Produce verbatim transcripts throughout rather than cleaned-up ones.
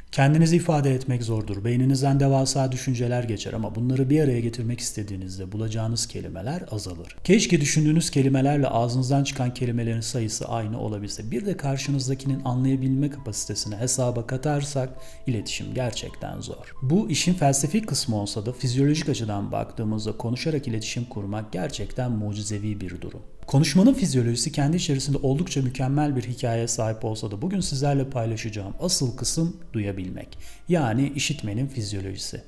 Kendinizi ifade etmek zordur. Beyninizden devasa düşünceler geçer ama bunları bir araya getirmek istediğinizde bulacağınız kelimeler azalır. Keşke düşündüğünüz kelimelerle ağzınızdan çıkan kelimelerin sayısı aynı olabilse. Bir de karşınızdakinin anlayabilme kapasitesini hesaba katarsak iletişim gerçekten zor. Bu işin felsefi kısmı olsa da fizyolojik açıdan baktığımızda konuşarak iletişim kurmak gerçekten mucizevi bir durum. Konuşmanın fizyolojisi kendi içerisinde oldukça mükemmel bir hikayeye sahip olsa da bugün sizlerle paylaşacağım asıl kısım duyabilmek. Yani işitmenin fizyolojisi.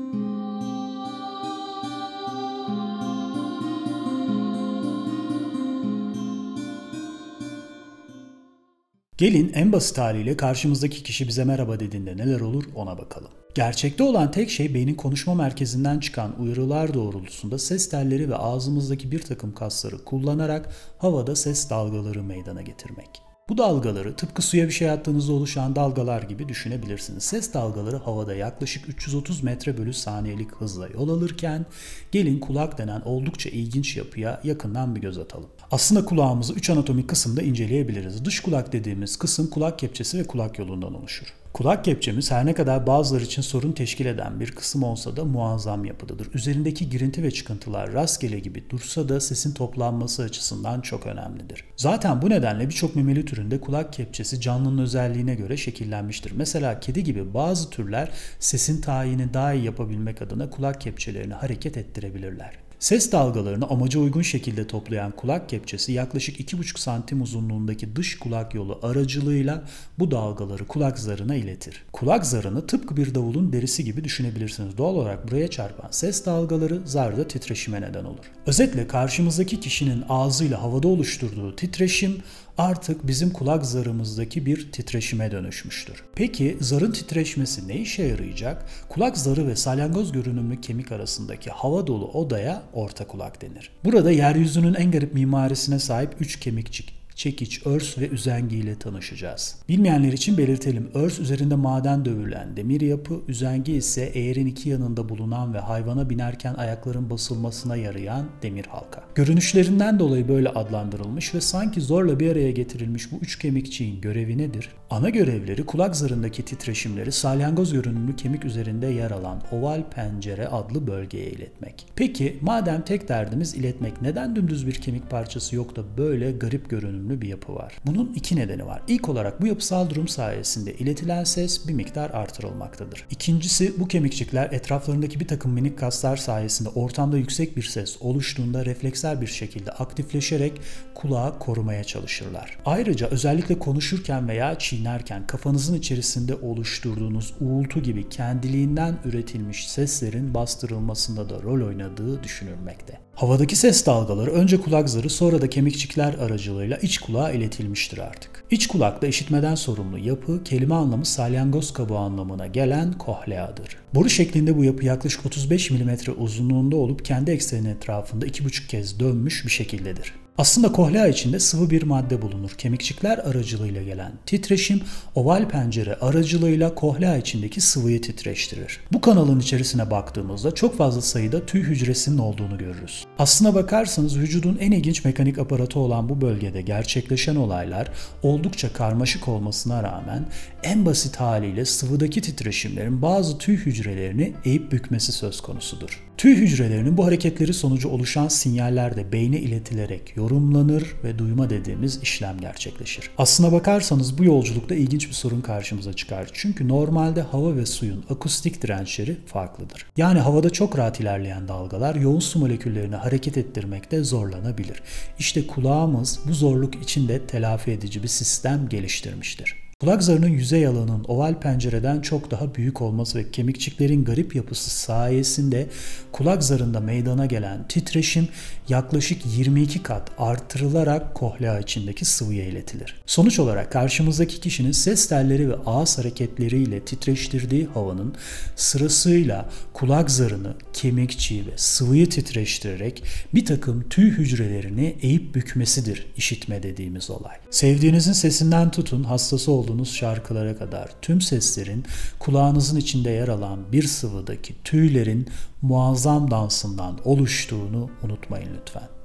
Gelin en basit haliyle karşımızdaki kişi bize merhaba dediğinde neler olur ona bakalım. Gerçekte olan tek şey beynin konuşma merkezinden çıkan uyarılar doğrultusunda ses telleri ve ağzımızdaki bir takım kasları kullanarak havada ses dalgaları meydana getirmek. Bu dalgaları tıpkı suya bir şey attığınızda oluşan dalgalar gibi düşünebilirsiniz. Ses dalgaları havada yaklaşık üç yüz otuz metre bölü saniyelik hızla yol alırken gelin kulak denen oldukça ilginç yapıya yakından bir göz atalım. Aslında kulağımızı üç anatomik kısımda inceleyebiliriz. Dış kulak dediğimiz kısım kulak kepçesi ve kulak yolundan oluşur. Kulak kepçemiz her ne kadar bazıları için sorun teşkil eden bir kısım olsa da muazzam yapıdadır. Üzerindeki girinti ve çıkıntılar rastgele gibi dursa da sesin toplanması açısından çok önemlidir. Zaten bu nedenle birçok memeli türünde kulak kepçesi canlının özelliğine göre şekillenmiştir. Mesela kedi gibi bazı türler sesin tayini daha iyi yapabilmek adına kulak kepçelerini hareket ettirebilirler. Ses dalgalarını amaca uygun şekilde toplayan kulak kepçesi yaklaşık iki buçuk santim uzunluğundaki dış kulak yolu aracılığıyla bu dalgaları kulak zarına iletir. Kulak zarını tıpkı bir davulun derisi gibi düşünebilirsiniz. Doğal olarak buraya çarpan ses dalgaları zarda titreşime neden olur. Özetle karşımızdaki kişinin ağzıyla havada oluşturduğu titreşim artık bizim kulak zarımızdaki bir titreşime dönüşmüştür. Peki zarın titreşmesi ne işe yarayacak? Kulak zarı ve salyangoz görünümlü kemik arasındaki hava dolu odaya orta kulak denir. Burada yeryüzünün en garip mimarisine sahip üç kemikçik, çekiç, örs ve üzengi ile tanışacağız. Bilmeyenler için belirtelim. Örs üzerinde maden dövülen demir yapı, üzengi ise eğerin iki yanında bulunan ve hayvana binerken ayakların basılmasına yarayan demir halka. Görünüşlerinden dolayı böyle adlandırılmış ve sanki zorla bir araya getirilmiş bu üç kemikçiğin görevi nedir? Ana görevleri kulak zarındaki titreşimleri salyangoz görünümlü kemik üzerinde yer alan oval pencere adlı bölgeye iletmek. Peki madem tek derdimiz iletmek, neden dümdüz bir kemik parçası yok da böyle garip görünümlü bir yapı var? Bunun iki nedeni var. İlk olarak bu yapısal durum sayesinde iletilen ses bir miktar artırılmaktadır. İkincisi, bu kemikçikler etraflarındaki bir takım minik kaslar sayesinde ortamda yüksek bir ses oluştuğunda refleksel bir şekilde aktifleşerek kulağı korumaya çalışırlar. Ayrıca özellikle konuşurken veya çiğnerken kafanızın içerisinde oluşturduğunuz uğultu gibi kendiliğinden üretilmiş seslerin bastırılmasında da rol oynadığı düşünülmekte. Havadaki ses dalgaları önce kulak zarı sonra da kemikçikler aracılığıyla iç kulağa iletilmiştir artık. İç kulakta işitmeden sorumlu yapı, kelime anlamı salyangoz kabuğu anlamına gelen kohleadır. Boru şeklinde bu yapı yaklaşık otuz beş milimetre uzunluğunda olup kendi ekseni etrafında iki buçuk kez dönmüş bir şekildedir. Aslında kohlea içinde sıvı bir madde bulunur. Kemikçikler aracılığıyla gelen titreşim oval pencere aracılığıyla kohlea içindeki sıvıyı titreştirir. Bu kanalın içerisine baktığımızda çok fazla sayıda tüy hücresinin olduğunu görürüz. Aslına bakarsanız vücudun en ilginç mekanik aparatı olan bu bölgede gerçekleşen olaylar oldukça karmaşık olmasına rağmen en basit haliyle sıvıdaki titreşimlerin bazı tüy hücrelerini eğip bükmesi söz konusudur. Tüy hücrelerinin bu hareketleri sonucu oluşan sinyaller de beyne iletilerek yorumlanır ve duyma dediğimiz işlem gerçekleşir. Aslına bakarsanız bu yolculukta ilginç bir sorun karşımıza çıkar. Çünkü normalde hava ve suyun akustik dirençleri farklıdır. Yani havada çok rahat ilerleyen dalgalar yoğun su moleküllerini hareket ettirmekte zorlanabilir. İşte kulağımız bu zorluk içinde telafi edici bir sistem geliştirmiştir. Kulak zarının yüzey alanının oval pencereden çok daha büyük olması ve kemikçiklerin garip yapısı sayesinde kulak zarında meydana gelen titreşim yaklaşık yirmi iki kat artırılarak kohlea içindeki sıvıya iletilir. Sonuç olarak karşımızdaki kişinin ses telleri ve ağız hareketleriyle titreştirdiği havanın sırasıyla kulak zarını, kemikçiği ve sıvıyı titreştirerek bir takım tüy hücrelerini eğip bükmesidir işitme dediğimiz olay. Sevdiğinizin sesinden tutun hastası olduğunuz şarkılara kadar tüm seslerin kulağınızın içinde yer alan bir sıvıdaki tüylerin muazzam dansından oluştuğunu unutmayın lütfen.